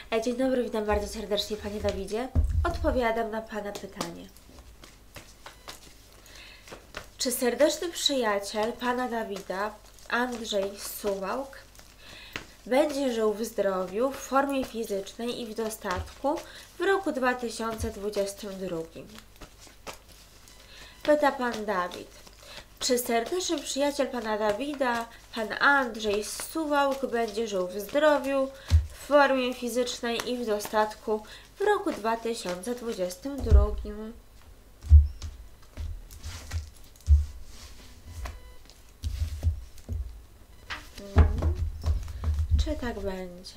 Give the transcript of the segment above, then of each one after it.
Dzień dobry, witam bardzo serdecznie Panie Dawidzie. Odpowiadam na Pana pytanie. Czy serdeczny przyjaciel Pana Dawida, Andrzej Suwałk, będzie żył w zdrowiu, w formie fizycznej i w dostatku w roku 2022? Pyta Pan Dawid. Czy serdeczny przyjaciel Pana Dawida, Pan Andrzej Suwałk, będzie żył w zdrowiu, w formie fizycznej i w dostatku w roku 2022? Czy tak będzie?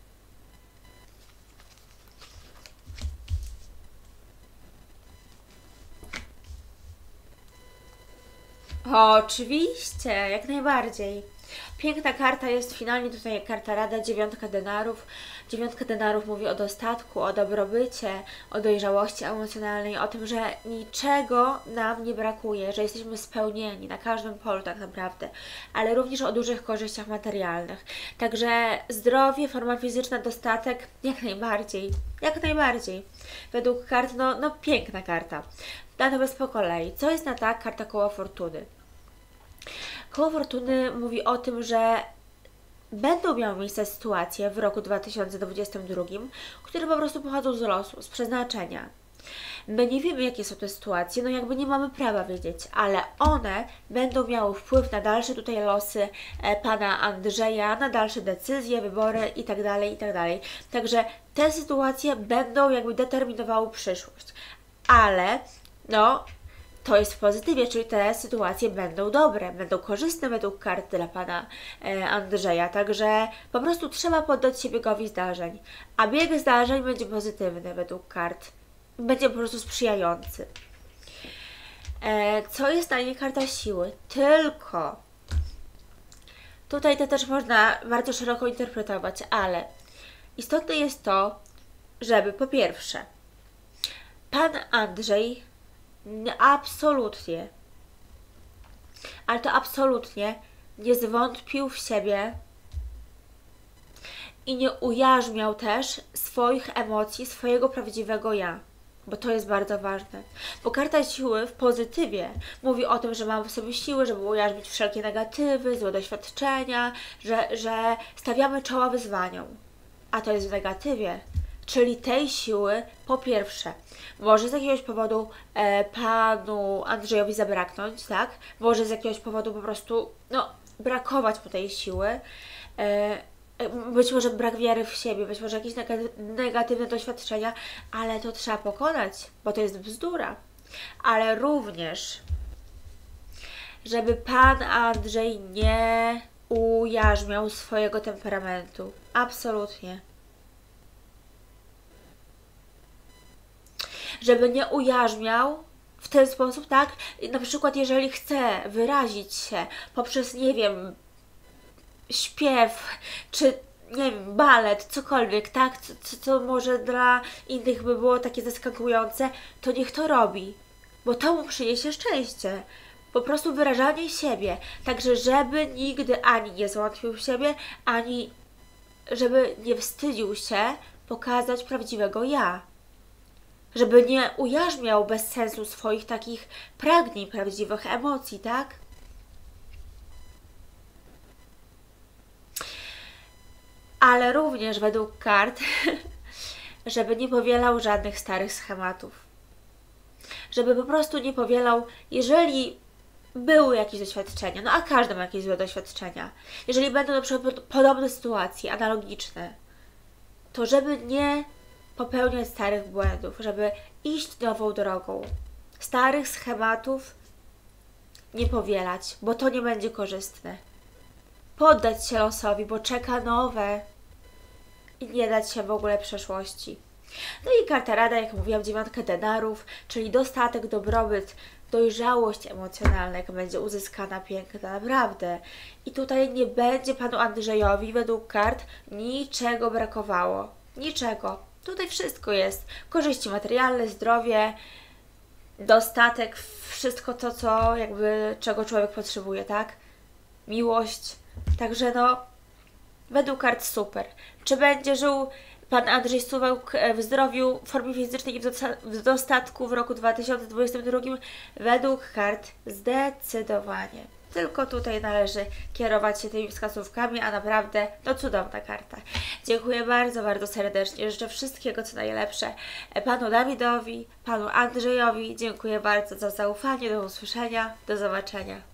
Oczywiście, jak najbardziej. Piękna karta jest finalnie tutaj karta Rada, 9 denarów. 9 denarów mówi o dostatku, o dobrobycie, o dojrzałości emocjonalnej, o tym, że niczego nam nie brakuje, że jesteśmy spełnieni na każdym polu tak naprawdę, ale również o dużych korzyściach materialnych. Także zdrowie, forma fizyczna, dostatek, jak najbardziej, jak najbardziej. Według kart, no piękna karta. Natomiast po kolei, co jest na tak? Karta koła fortuny. Koło fortuny mówi o tym, że będą miały miejsce sytuacje w roku 2022, które po prostu pochodzą z losu, z przeznaczenia. My nie wiemy, jakie są te sytuacje, no jakby nie mamy prawa wiedzieć, ale one będą miały wpływ na dalsze tutaj losy Pana Andrzeja, na dalsze decyzje, wybory itd., itd. Także te sytuacje będą jakby determinowały przyszłość, ale no to jest w pozytywie, czyli te sytuacje będą dobre, będą korzystne według kart dla Pana Andrzeja, także po prostu trzeba poddać się biegowi zdarzeń, a bieg zdarzeń będzie pozytywny według kart, będzie po prostu sprzyjający. Co jest na niej karta siły? Tylko tutaj to też można bardzo szeroko interpretować, ale istotne jest to, żeby po pierwsze Pan Andrzej absolutnie, ale to absolutnie nie zwątpił w siebie i nie ujarzmiał też swoich emocji, swojego prawdziwego ja, bo to jest bardzo ważne, bo karta siły w pozytywie mówi o tym, że mamy w sobie siły, żeby ujarzmić wszelkie negatywy, złe doświadczenia, że stawiamy czoła wyzwaniom, a to jest w negatywie. Czyli tej siły, po pierwsze, może z jakiegoś powodu Panu Andrzejowi zabraknąć, tak? Może z jakiegoś powodu po prostu, brakować mu tej siły. Być może brak wiary w siebie, być może jakieś negatywne doświadczenia, ale to trzeba pokonać, bo to jest bzdura. Ale również, żeby Pan Andrzej nie ujarzmiał swojego temperamentu. Absolutnie. Żeby nie ujarzmiał w ten sposób, tak? Na przykład jeżeli chce wyrazić się poprzez, nie wiem, śpiew, czy nie wiem, balet, cokolwiek, tak? Co może dla innych by było takie zaskakujące, to niech to robi, bo to mu przyniesie szczęście. Po prostu wyrażanie siebie. Także żeby nigdy ani nie zwątpił w siebie, ani żeby nie wstydził się pokazać prawdziwego ja. Żeby nie ujarzmiał bez sensu swoich takich pragnień, prawdziwych emocji, tak? Ale również według kart, żeby nie powielał żadnych starych schematów. Żeby po prostu nie powielał, jeżeli były jakieś doświadczenia, a każdy ma jakieś złe doświadczenia, jeżeli będą na przykład podobne sytuacje, analogiczne, to żeby nie popełniać starych błędów, żeby iść nową drogą. Starych schematów nie powielać, bo to nie będzie korzystne. Poddać się losowi, bo czeka nowe i nie dać się w ogóle przeszłości. No i karta Rada, jak mówiłam, 9 denarów, czyli dostatek, dobrobyt, dojrzałość emocjonalna, jak będzie uzyskana piękna, naprawdę. I tutaj nie będzie Panu Andrzejowi według kart niczego brakowało. Niczego. Tutaj wszystko jest. Korzyści materialne, zdrowie, dostatek, wszystko to, czego człowiek potrzebuje, tak? Miłość. Także według kart super. Czy będzie żył Pan Andrzej Suwełk w zdrowiu, w formie fizycznej i w dostatku w roku 2022 według kart zdecydowanie. Tylko tutaj należy kierować się tymi wskazówkami, a naprawdę to cudowna karta. Dziękuję bardzo, bardzo serdecznie. Życzę wszystkiego, co najlepsze panu Dawidowi, panu Andrzejowi. Dziękuję bardzo za zaufanie. Do usłyszenia. Do zobaczenia.